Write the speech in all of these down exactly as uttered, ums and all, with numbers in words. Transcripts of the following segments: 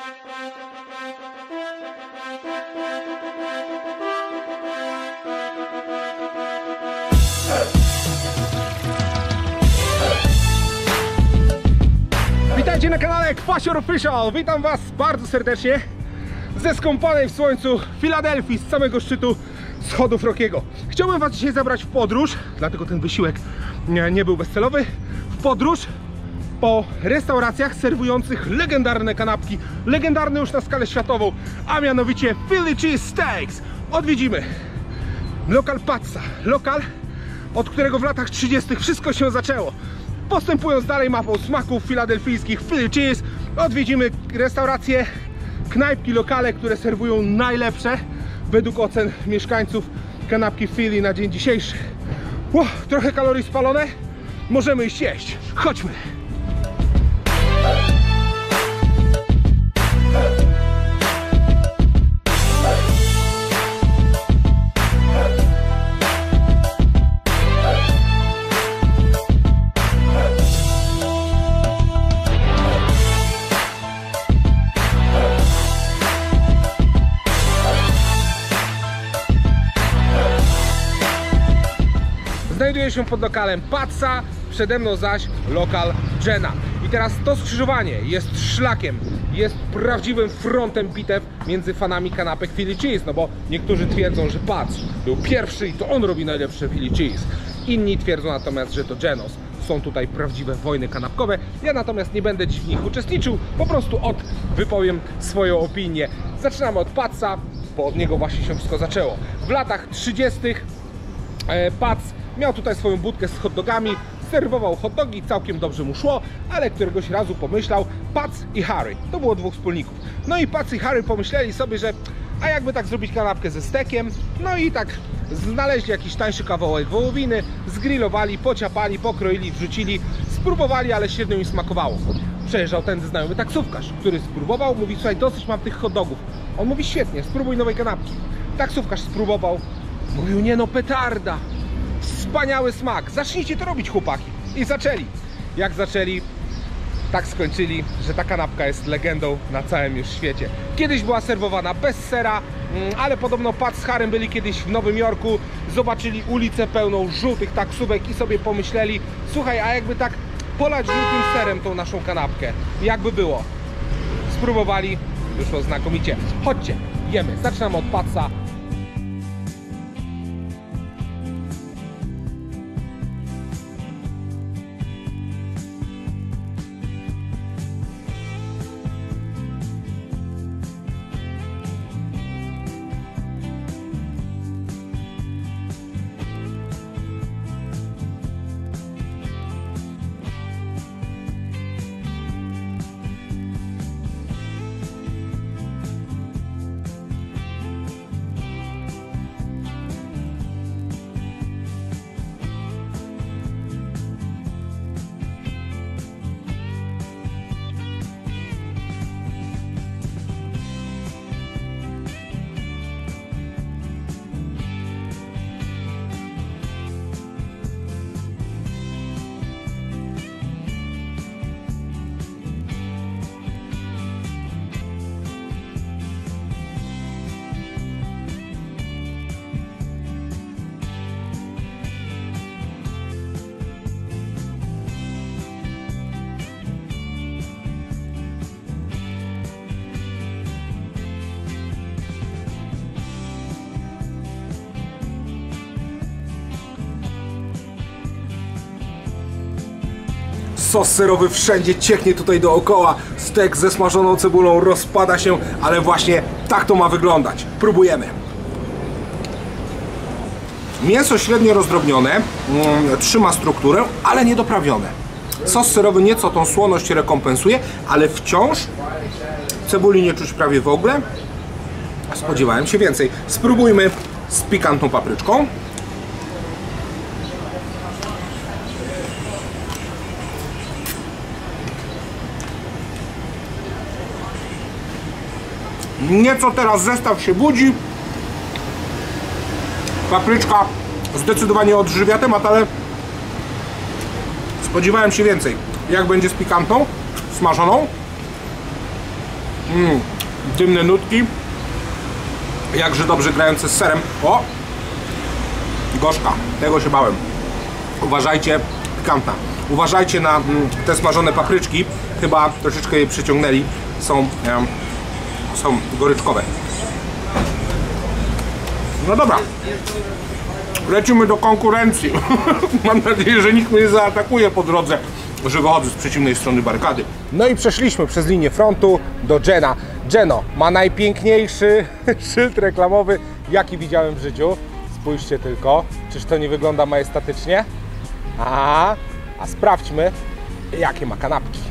Witajcie na kanale Kwasior Official. Witam was bardzo serdecznie ze skąpanej w słońcu Filadelfii, z samego szczytu schodów Rockiego. Chciałbym was dzisiaj zabrać w podróż, dlatego ten wysiłek nie, nie był bezcelowy. W podróż po restauracjach serwujących legendarne kanapki, legendarne już na skalę światową, a mianowicie Philly Cheese Steaks. Odwiedzimy lokal Patsa, lokal, od którego w latach trzydziestych wszystko się zaczęło. Postępując dalej mapą smaków filadelfijskich Philly Cheese, odwiedzimy restauracje, knajpki, lokale, które serwują najlepsze według ocen mieszkańców kanapki Philly na dzień dzisiejszy. Ło, trochę kalorii spalone, możemy iść jeść. Chodźmy! Znajduję się pod lokalem Patsa, przede mną zaś lokal Jenna. I teraz to skrzyżowanie jest szlakiem, jest prawdziwym frontem bitew między fanami kanapek Philly Cheese, no bo niektórzy twierdzą, że Pats był pierwszy i to on robi najlepsze Philly Cheese. Inni twierdzą natomiast, że to Jennos. Są tutaj prawdziwe wojny kanapkowe. Ja natomiast nie będę w nich uczestniczył, po prostu od wypowiem swoją opinię. Zaczynamy od Patsa, bo od niego właśnie się wszystko zaczęło. W latach trzydziestych Pats miał tutaj swoją budkę z hot dogami, serwował hot dogi, całkiem dobrze mu szło, ale któregoś razu pomyślał Pats i Harry, to było dwóch wspólników. No i Pats i Harry pomyśleli sobie, że a jakby tak zrobić kanapkę ze stekiem, no i tak znaleźli jakiś tańszy kawałek wołowiny, zgrillowali, pociapali, pokroili, wrzucili, spróbowali, ale średnio im smakowało. Przejeżdżał tędy znajomy taksówkarz, który spróbował, mówi, słuchaj, dosyć mam tych hot dogów. On mówi, świetnie, spróbuj nowej kanapki. Taksówkarz spróbował, mówił, nie no, petarda. Wspaniały smak, zacznijcie to robić, chłopaki. I zaczęli. Jak zaczęli, tak skończyli, że ta kanapka jest legendą na całym już świecie. Kiedyś była serwowana bez sera, ale podobno Pat z Harrym byli kiedyś w Nowym Jorku, zobaczyli ulicę pełną żółtych taksówek i sobie pomyśleli, słuchaj, a jakby tak polać żółtym serem tą naszą kanapkę, jakby było? Spróbowali, wyszło znakomicie. Chodźcie, jemy. Zaczynamy od Patsa. Sos serowy wszędzie cieknie tutaj dookoła. Stek ze smażoną cebulą rozpada się, ale właśnie tak to ma wyglądać. Próbujemy. Mięso średnio rozdrobnione, mm, trzyma strukturę, ale niedoprawione. Sos serowy nieco tą słoność rekompensuje, ale wciąż cebuli nie czuć prawie w ogóle. Spodziewałem się więcej. Spróbujmy z pikantną papryczką. Nieco teraz zestaw się budzi. Papryczka zdecydowanie odżywia temat, ale spodziewałem się więcej. Jak będzie z pikantą, smażoną? Mm, dymne nutki. Jakże dobrze grające z serem. O! Gorzka. Tego się bałem. Uważajcie, pikantna. Uważajcie na mm, te smażone papryczki. Chyba troszeczkę je przyciągnęli. Są, um, są goryczkowe. No dobra. Lecimy do konkurencji. Mam nadzieję, że nikt mnie nie zaatakuje po drodze, że wychodzę z przeciwnej strony barykady. No i przeszliśmy przez linię frontu do Jena. Jeno ma najpiękniejszy szyld reklamowy, jaki widziałem w życiu. Spójrzcie tylko, czyż to nie wygląda majestatycznie? A, a sprawdźmy, jakie ma kanapki.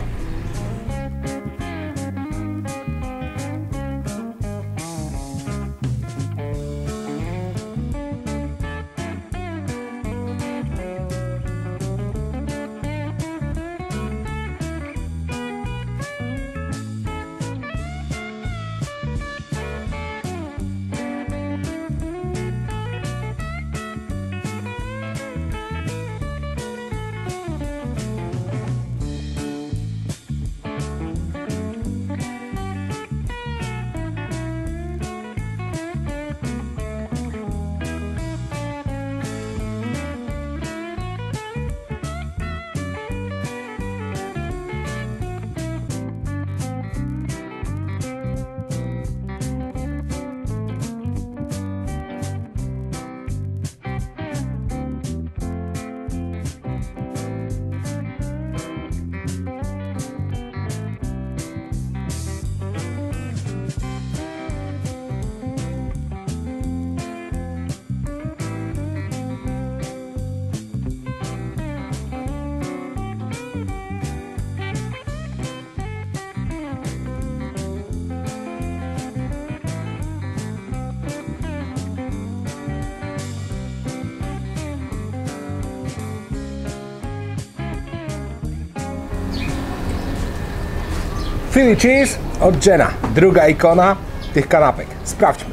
Philly Cheese od Jena, druga ikona tych kanapek. Sprawdźmy.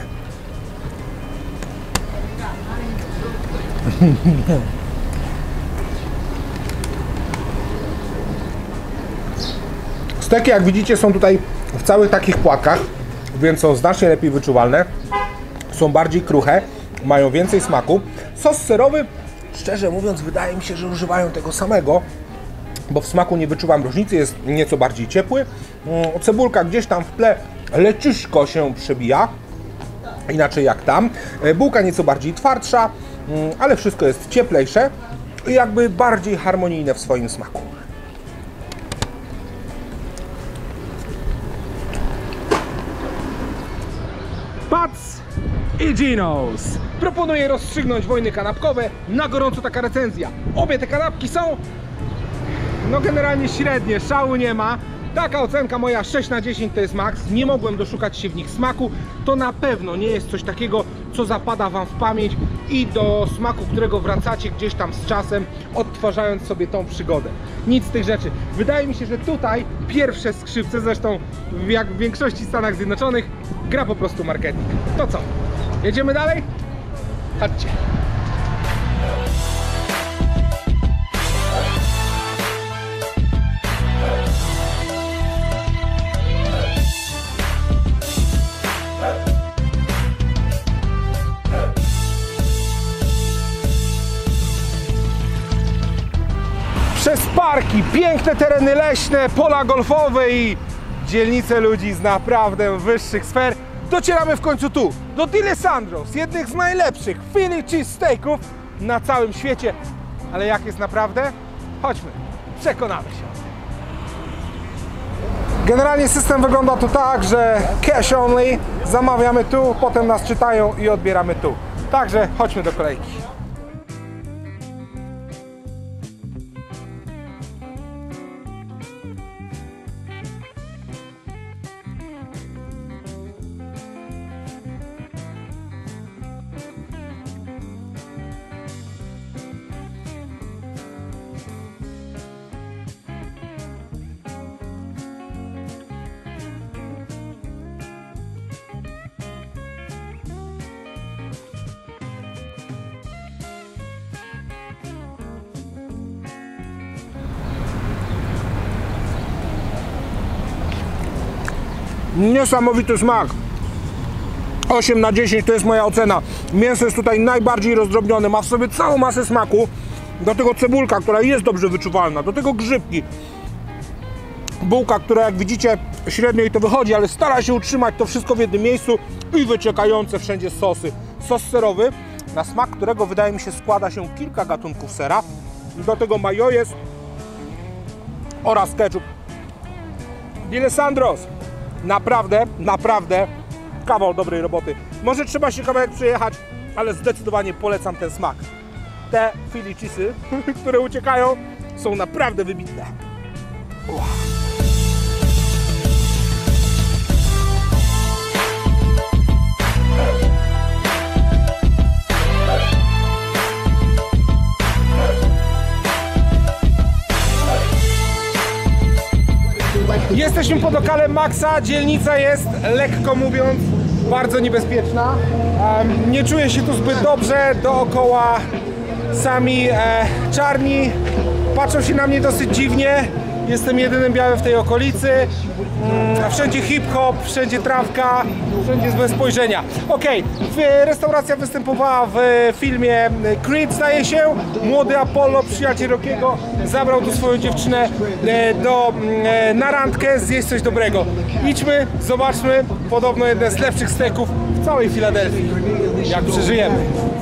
Steki, jak widzicie, są tutaj w całych takich płatkach, więc są znacznie lepiej wyczuwalne. Są bardziej kruche, mają więcej smaku. Sos serowy, szczerze mówiąc, wydaje mi się, że używają tego samego, bo w smaku nie wyczuwam różnicy, jest nieco bardziej ciepły. Cebulka gdzieś tam w tle leciuszko się przebija, inaczej jak tam. Bułka nieco bardziej twardsza, ale wszystko jest cieplejsze i jakby bardziej harmonijne w swoim smaku. Pat's i Geno's. Proponuję rozstrzygnąć wojny kanapkowe. Na gorąco taka recenzja. Obie te kanapki są no generalnie średnie, szału nie ma. Taka ocenka moja sześć na dziesięć to jest maks. Nie mogłem doszukać się w nich smaku. To na pewno nie jest coś takiego, co zapada wam w pamięć i do smaku, którego wracacie gdzieś tam z czasem, odtwarzając sobie tą przygodę. Nic z tych rzeczy. Wydaje mi się, że tutaj pierwsze skrzypce, zresztą jak w większości Stanach Zjednoczonych, gra po prostu marketing. To co? Jedziemy dalej? Chodźcie. Przez parki, piękne tereny leśne, pola golfowe i dzielnice ludzi z naprawdę wyższych sfer docieramy w końcu tu, do D'Alessandro's, jednych z najlepszych Philly cheese steaków na całym świecie. Ale jak jest naprawdę? Chodźmy, przekonamy się. Generalnie system wygląda tu tak, że cash only, zamawiamy tu, potem nas czytają i odbieramy tu. Także chodźmy do kolejki. Niesamowity smak. osiem na dziesięć to jest moja ocena. Mięso jest tutaj najbardziej rozdrobnione, ma w sobie całą masę smaku. Do tego cebulka, która jest dobrze wyczuwalna, do tego grzybki. Bułka, która jak widzicie średnio jej to wychodzi, ale stara się utrzymać to wszystko w jednym miejscu i wyciekające wszędzie sosy. Sos serowy, na smak którego wydaje mi się składa się kilka gatunków sera. Do tego majonez oraz ketchup. D'Alessandro's, naprawdę, naprawdę kawał dobrej roboty. Może trzeba się kawałek przejechać, ale zdecydowanie polecam ten smak. Te Philly cheesy, które uciekają, są naprawdę wybitne. Wow. Jesteśmy pod lokalem Maxa. Dzielnica jest, lekko mówiąc, bardzo niebezpieczna. Um, nie czuję się tu zbyt dobrze. Dookoła sami e, czarni. Patrzą się na mnie dosyć dziwnie. Jestem jedynym białym w tej okolicy. Mm, wszędzie hip-hop, wszędzie trawka, wszędzie złe spojrzenia. Okej, okay. Restauracja występowała w filmie Creed, zdaje się. Młody Apollo, przyjaciel Rockiego, zabrał tu swoją dziewczynę do, na randkę, zjeść coś dobrego. Idźmy, zobaczmy. Podobno jeden z lepszych steków w całej Filadelfii. Jak przeżyjemy.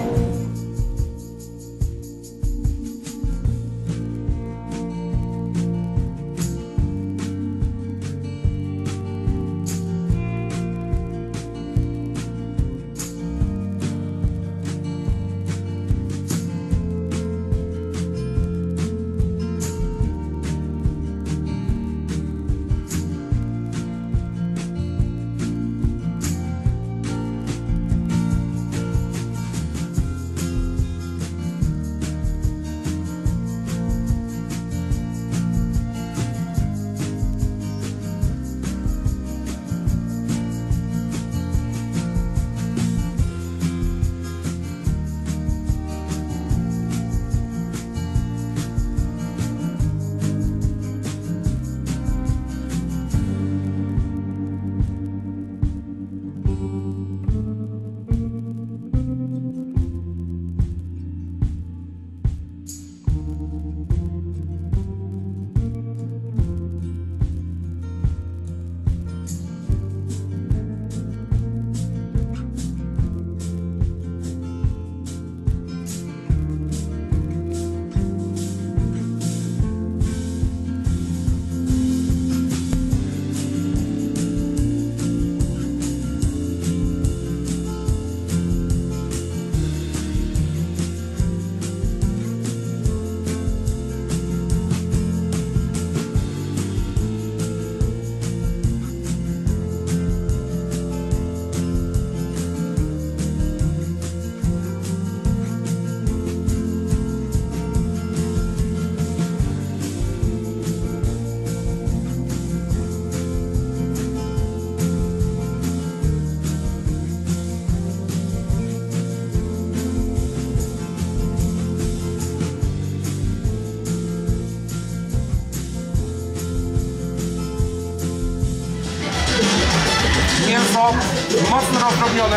Mięso mocno rozdrobnione,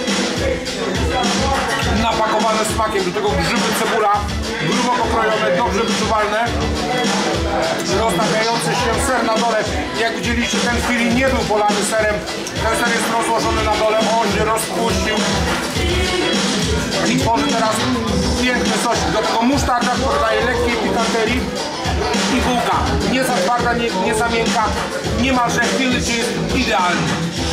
napakowane smakiem, do tego grzyby, cebula, grubo pokrojone, dobrze wyczuwalne, roztapiający się ser na dole. Jak widzieliście, ten Philly nie był polany serem, ten ser jest rozłożony na dole, on się rozpuścił i tworzy teraz piękny sosik. Do tego musztarda, który daje lekkiej pikanterii i bułka. Nie za twarda, nie, nie za miękka, niemalże Philly cheese idealny.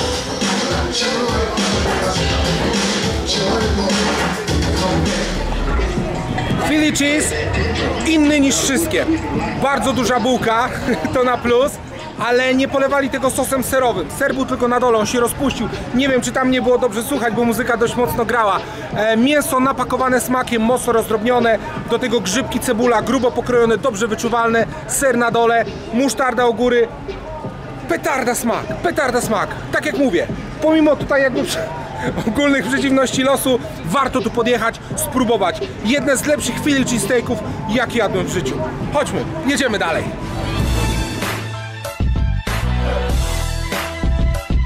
Philly cheese inny niż wszystkie. Bardzo duża bułka, to na plus, ale nie polewali tego sosem serowym. Ser był tylko na dole, on się rozpuścił. Nie wiem, czy tam nie było dobrze słuchać, bo muzyka dość mocno grała. E, mięso napakowane smakiem, mocno rozdrobnione, do tego grzybki, cebula, grubo pokrojone, dobrze wyczuwalne, ser na dole, musztarda u góry. Petarda smak, petarda smak. Tak jak mówię, pomimo tutaj jakby ogólnych przeciwności losu, warto tu podjechać, spróbować. Jedne z lepszych Philly cheesesteaków, jakie jadłem w życiu. Chodźmy, jedziemy dalej.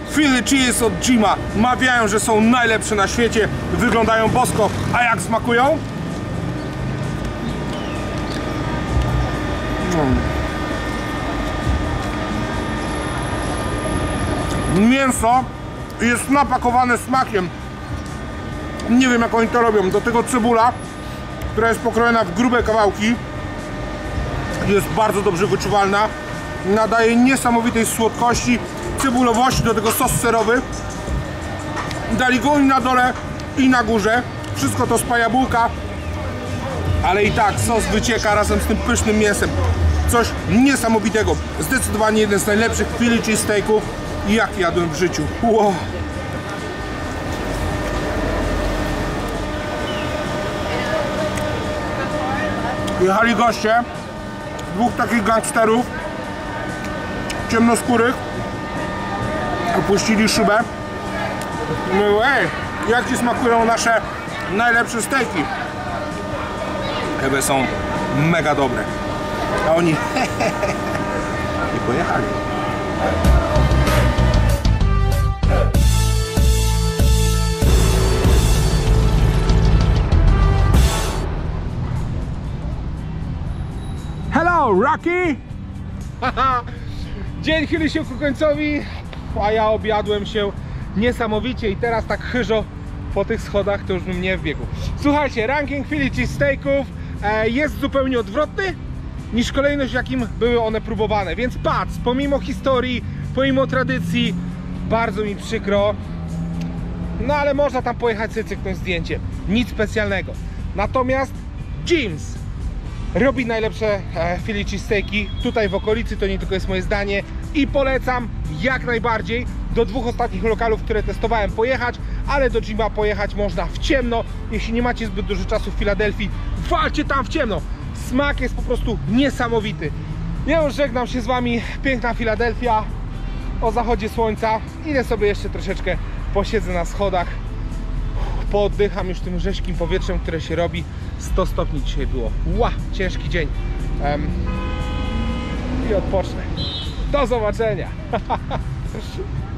Philly cheese od Jima. Mawiają, że są najlepsze na świecie. Wyglądają bosko. A jak smakują? Mm. Mięso jest napakowane smakiem. Nie wiem, jak oni to robią. Do tego cebula, która jest pokrojona w grube kawałki, jest bardzo dobrze wyczuwalna. Nadaje niesamowitej słodkości, cebulowości, do tego sos serowy. Dali go i na dole, i na górze. Wszystko to spaja bułka, ale i tak sos wycieka razem z tym pysznym mięsem. Coś niesamowitego. Zdecydowanie jeden z najlepszych Philly cheesesteaków, jaki jadłem w życiu. Wow. Jechali goście, dwóch takich gangsterów ciemnoskórych, opuścili szybę. Mówią, ej, jak ci smakują nasze najlepsze steki? Chyba są mega dobre. A oni i pojechali. Hello, Rocky! Dzień chyli się ku końcowi, a ja objadłem się niesamowicie i teraz tak chyżo po tych schodach to już bym nie wbiegł. Słuchajcie, ranking Philly cheesesteaków e, jest zupełnie odwrotny niż kolejność, w jakim były one próbowane, więc patrz, pomimo historii, pomimo tradycji, bardzo mi przykro, no ale można tam pojechać sobie cyknąć zdjęcie, nic specjalnego. Natomiast Jim's robi najlepsze e, Philly cheesesteaki tutaj w okolicy, to nie tylko jest moje zdanie i polecam jak najbardziej do dwóch ostatnich lokalów, które testowałem, pojechać, ale do Jima pojechać można w ciemno, jeśli nie macie zbyt dużo czasu w Filadelfii, walcie tam w ciemno, smak jest po prostu niesamowity. Ja już żegnam się z wami, piękna Filadelfia o zachodzie słońca, idę sobie jeszcze troszeczkę posiedzę na schodach, pooddycham już tym rzeźkim powietrzem, które się robi. Sto stopni dzisiaj było. Ła, ciężki dzień. Um, I odpocznę. Do zobaczenia.